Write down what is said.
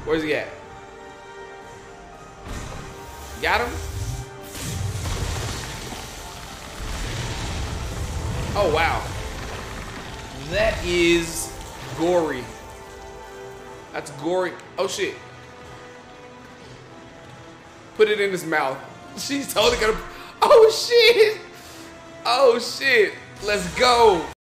Where's he at? Got him? Oh, wow. That is gory. That's gory. Oh, shit. Put it in his mouth. She's totally gonna. Oh, shit. Oh, shit. Let's go.